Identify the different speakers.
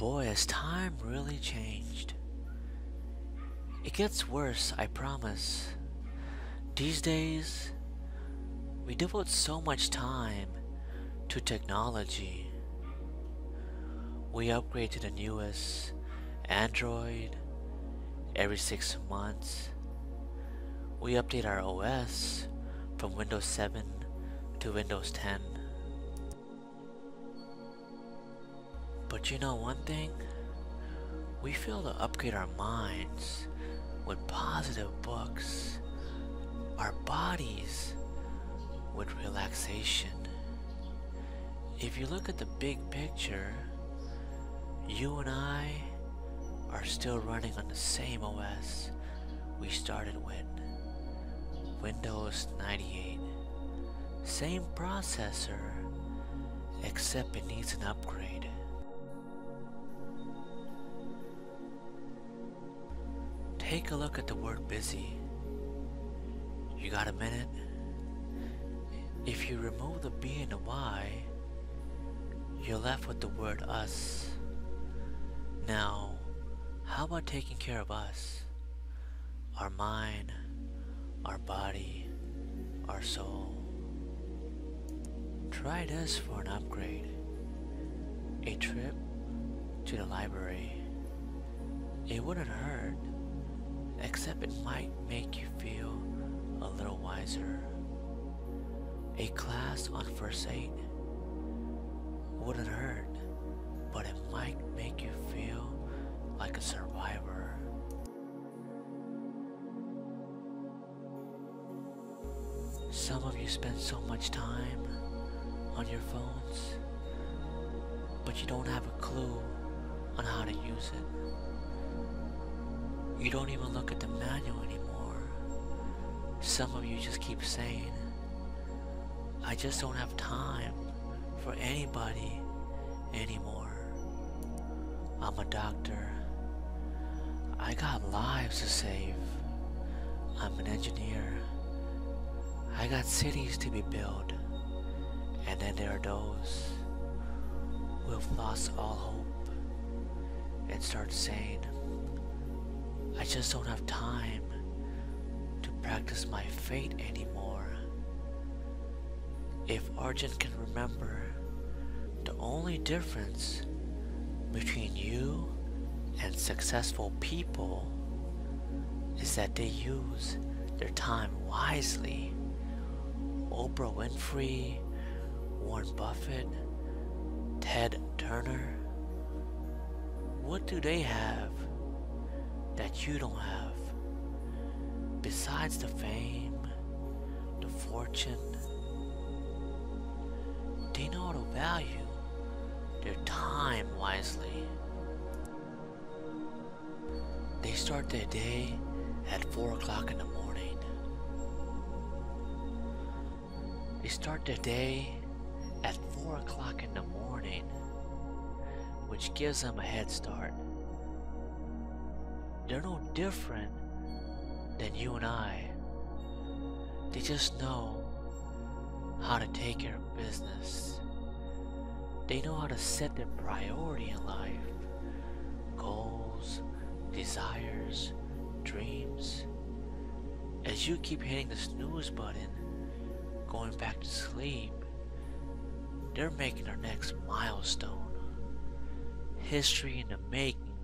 Speaker 1: Boy, has time really changed. It gets worse, I promise. These days, we devote so much time to technology. We upgrade to the newest Android every 6 months. We update our OS from Windows 7 to Windows 10. But you know one thing? We fail to upgrade our minds with positive books, our bodies with relaxation. If you look at the big picture, you and I are still running on the same OS we started with, Windows 98. Same processor, except it needs an upgrade. Take a look at the word busy. You got a minute? If you remove the B and the Y, you're left with the word us. Now, how about taking care of us? Our mind, our body, our soul. Try this for an upgrade. A trip to the library. It wouldn't hurt, except it might make you feel a little wiser. A class on first aid wouldn't hurt, but it might make you feel like a survivor. Some of you spend so much time on your phones, but you don't have a clue on how to use it. You don't even look at the manual anymore. Some of you just keep saying, I just don't have time for anybody anymore. I'm a doctor. I got lives to save. I'm an engineer. I got cities to be built. And then there are those who have lost all hope and start saying, I just don't have time to practice my faith anymore. If Arjun can remember, the only difference between you and successful people is that they use their time wisely. Oprah Winfrey, Warren Buffett, Ted Turner, what do they have that you don't have? Besides the fame, the fortune, they know how to value their time wisely. They start their day at 4 o'clock in the morning. They start their day at 4 o'clock in the morning, which gives them a head start. They're no different than you and I. They just know how to take care of business. They know how to set their priority in life. Goals, desires, dreams. As you keep hitting the snooze button, going back to sleep, they're making their next milestone. History in the making